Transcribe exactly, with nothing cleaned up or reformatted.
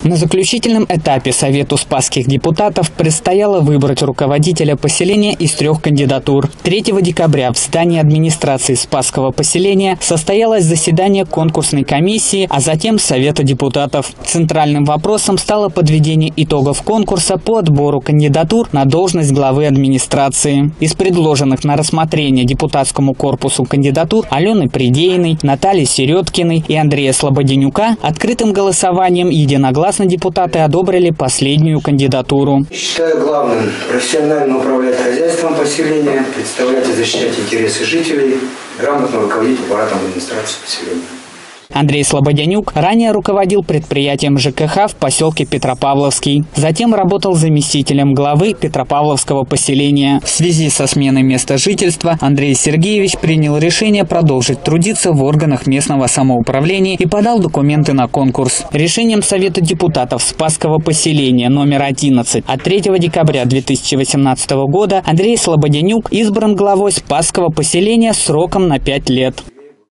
На заключительном этапе Совету спасских депутатов предстояло выбрать руководителя поселения из трех кандидатур. третьего декабря в здании администрации Спасского поселения состоялось заседание конкурсной комиссии, а затем Совета депутатов. Центральным вопросом стало подведение итогов конкурса по отбору кандидатур на должность главы администрации. Из предложенных на рассмотрение депутатскому корпусу кандидатур Алены Придеиной, Натальи Середкиной и Андрея Слободенюка открытым голосованием единогласно депутаты одобрили последнюю кандидатуру. Считаю главным профессионально управлять хозяйством поселения, представлять и защищать интересы жителей, грамотно руководить аппаратом администрации поселения. Андрей Слободенюк ранее руководил предприятием ЖКХ в поселке Петропавловский. Затем работал заместителем главы Петропавловского поселения. В связи со сменой места жительства Андрей Сергеевич принял решение продолжить трудиться в органах местного самоуправления и подал документы на конкурс. Решением Совета депутатов Спасского поселения номер одиннадцать от третьего декабря две тысячи восемнадцатого года Андрей Слободенюк избран главой Спасского поселения сроком на пять лет.